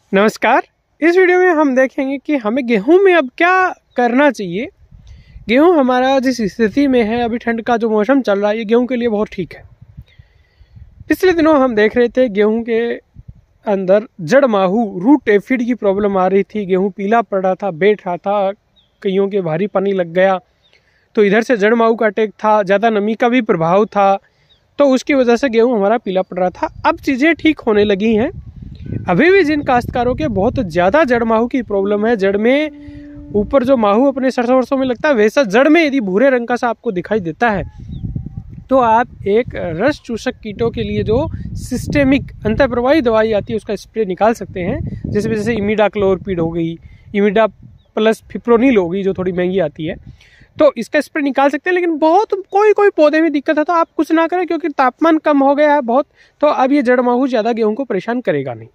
नमस्कार। इस वीडियो में हम देखेंगे कि हमें गेहूं में अब क्या करना चाहिए। गेहूं हमारा जिस स्थिति में है, अभी ठंड का जो मौसम चल रहा है, ये गेहूं के लिए बहुत ठीक है। पिछले दिनों हम देख रहे थे गेहूं के अंदर जड़ माहू रूट एफिड की प्रॉब्लम आ रही थी। गेहूं पीला पड़ रहा था, बैठ रहा था, कईयों के भारी पानी लग गया, तो इधर से जड़ माहू का अटैक था, ज़्यादा नमी का भी प्रभाव था, तो उसकी वजह से गेहूं हमारा पीला पड़ रहा था। अब चीज़ें ठीक होने लगी हैं। अभी भी जिन काश्तकारों के बहुत ज़्यादा जड़ माहू की प्रॉब्लम है, जड़ में ऊपर जो माहू अपने सरसों वरसों में लगता है, वैसा जड़ में यदि भूरे रंग का सा आपको दिखाई देता है, तो आप एक रस चूसक कीटों के लिए जो सिस्टेमिक अंतःप्रवाही दवाई आती है उसका स्प्रे निकाल सकते हैं। जैसे इमिडाक्लोरपिड हो गई, इमिडा प्लस फिप्रोनिल हो गई, जो थोड़ी महंगी आती है, तो इसका स्प्रे निकाल सकते हैं। लेकिन बहुत कोई पौधे में दिक्कत है तो आप कुछ ना करें, क्योंकि तापमान कम हो गया है बहुत, तो अब ये जड़ माहू ज़्यादा गेहूं को परेशान करेगा नहीं।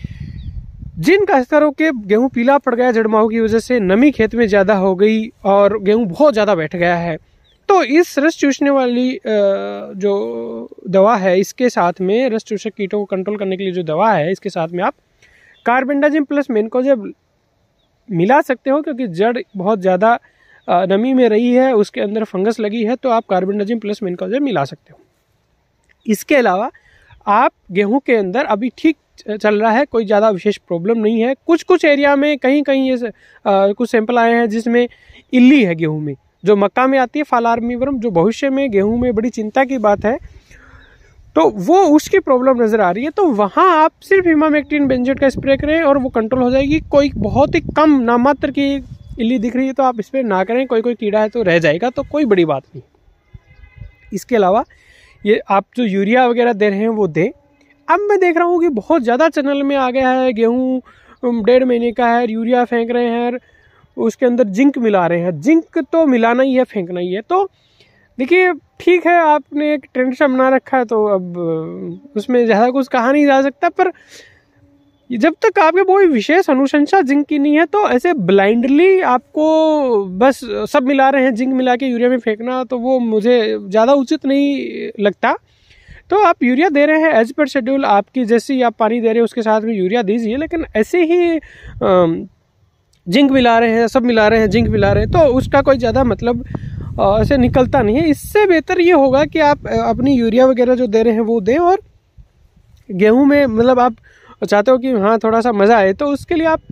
जिन काश्तकारों के गेहूं पीला पड़ गया जड़ माहू की वजह से, नमी खेत में ज़्यादा हो गई और गेहूं बहुत ज़्यादा बैठ गया है, तो इस रस चूसने वाली जो दवा है, इसके साथ में रस चूसक कीटों को कंट्रोल करने के लिए जो दवा है, इसके साथ में आप कार्बेंडाजिम प्लस मेनकोजेब मिला सकते हो। क्योंकि जड़ बहुत ज़्यादा नमी में रही है, उसके अंदर फंगस लगी है, तो आप कार्बेंडाजिम प्लस मेनकोजेब मिला सकते हो। इसके अलावा आप गेहूं के अंदर अभी ठीक चल रहा है, कोई ज़्यादा विशेष प्रॉब्लम नहीं है। कुछ एरिया में कहीं ये कुछ सैंपल आए हैं जिसमें इल्ली है गेहूं में, जो मक्का में आती है, फाल आर्मीवर्म, जो भविष्य में गेहूं में बड़ी चिंता की बात है, तो वो उसकी प्रॉब्लम नज़र आ रही है। तो वहाँ आप सिर्फ इमामेक्टिन बेंजोएट का स्प्रे करें और वो कंट्रोल हो जाएगी। कोई बहुत ही कम नामात्र की इल्ली दिख रही है तो आप स्प्रे ना करें, कोई कीड़ा है तो रह जाएगा, तो कोई बड़ी बात नहीं। इसके अलावा ये आप जो यूरिया वगैरह दे रहे हैं वो दें। अब मैं देख रहा हूँ कि बहुत ज़्यादा चैनल में आ गया है, गेहूँ 1.5 महीने का है, यूरिया फेंक रहे हैं, उसके अंदर जिंक मिला रहे हैं। जिंक तो मिलाना ही है, फेंकना ही है। तो देखिए, ठीक है, आपने एक ट्रेंड सा बना रखा है, तो अब उसमें ज़्यादा कुछ कहा नहीं जा सकता, पर जब तक आपके कोई विशेष अनुशंसा जिंक की नहीं है, तो ऐसे ब्लाइंडली आपको बस सब मिला रहे हैं, जिंक मिला के यूरिया में फेंकना, तो वो मुझे ज़्यादा उचित नहीं लगता। तो आप यूरिया दे रहे हैं एज पर शेड्यूल, आपकी जैसी आप पानी दे रहे हैं उसके साथ में यूरिया दीजिए, लेकिन ऐसे ही जिंक मिला रहे हैं, सब मिला रहे हैं, जिंक मिला रहे हैं, तो उसका कोई ज़्यादा मतलब ऐसे निकलता नहीं है। इससे बेहतर ये होगा कि आप अपनी यूरिया वगैरह जो दे रहे हैं वो दें, और गेहूं में मतलब आप चाहते हो कि हाँ थोड़ा सा मज़ा आए, तो उसके लिए आप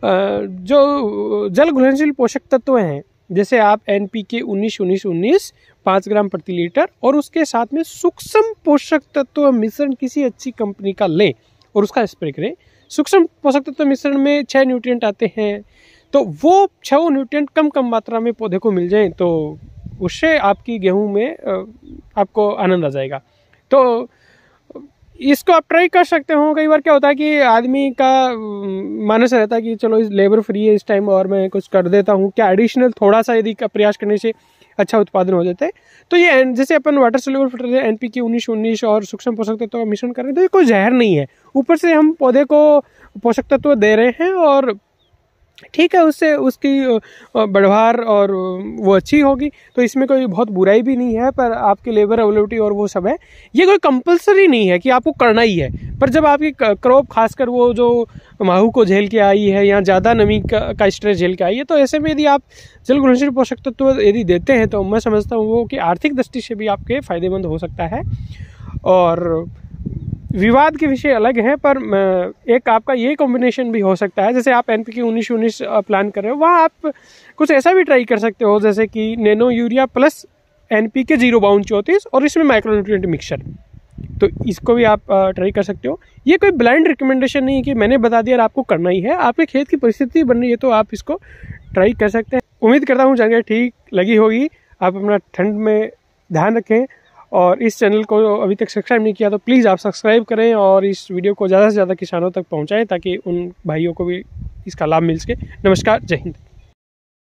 जो जल घुलनशील पोषक तत्व हैं, जैसे आप NPK 19-19-19 5 ग्राम प्रति लीटर, और उसके साथ में सूक्ष्म पोषक तत्व मिश्रण किसी अच्छी कंपनी का लें और उसका स्प्रे करें। सूक्ष्म पोषक तत्व मिश्रण में 6 न्यूट्रिएंट आते हैं, तो वो 6 न्यूट्रिएंट कम मात्रा में पौधे को मिल जाएं, तो उससे आपकी गेहूं में आपको आनंद आ जाएगा। तो इसको आप ट्राई कर सकते हो। कई बार क्या होता है कि आदमी का मानस रहता है कि चलो इस लेबर फ्री है इस टाइम और मैं कुछ कर देता हूँ, क्या एडिशनल थोड़ा सा यदि प्रयास करने से अच्छा उत्पादन हो जाता है। तो ये जैसे अपन वाटर सोल्यूबल फर्टिलाइजर NPK 19-19 और सूक्ष्म पोषक तत्व का मिश्रण कर रहे हैं, तो ये कोई जहर नहीं है। ऊपर से हम पौधे को पोषक तत्व दे रहे हैं और ठीक है, उससे उसकी बढ़वार और वो अच्छी होगी, तो इसमें कोई बहुत बुराई भी नहीं है। पर आपकी लेबर अवेलेबिलिटी और वो सब है, ये कोई कंपलसरी नहीं है कि आपको करना ही है। पर जब आपकी क्रॉप खासकर वो जो माहू को झेल के आई है या ज़्यादा नमी का स्ट्रेस झेल के आई है, तो ऐसे में यदि आप जल घुलनशील पोषक तत्व यदि देते हैं, तो मैं समझता हूँ वो कि आर्थिक दृष्टि से भी आपके फ़ायदेमंद हो सकता है। और विवाद के विषय अलग है, पर एक आपका ये कॉम्बिनेशन भी हो सकता है। जैसे आप NPK 19-19 प्लान कर रहे हो, वहाँ आप कुछ ऐसा भी ट्राई कर सकते हो, जैसे कि नैनो यूरिया प्लस NPK 0-32 और इसमें माइक्रोन्यूट्रिएंट मिक्सचर, तो इसको भी आप ट्राई कर सकते हो। ये कोई ब्लाइंड रिकमेंडेशन नहीं है कि मैंने बता दिया और आपको करना ही है। आपके खेत की परिस्थिति बन रही है तो आप इसको ट्राई कर सकते हैं। उम्मीद करता हूँ जानकारी ठीक लगी होगी। आप अपना ठंड में ध्यान रखें, और इस चैनल को अभी तक सब्सक्राइब नहीं किया तो प्लीज़ आप सब्सक्राइब करें और इस वीडियो को ज़्यादा से ज़्यादा किसानों तक पहुंचाएं, ताकि उन भाइयों को भी इसका लाभ मिल सके। नमस्कार, जय हिंद।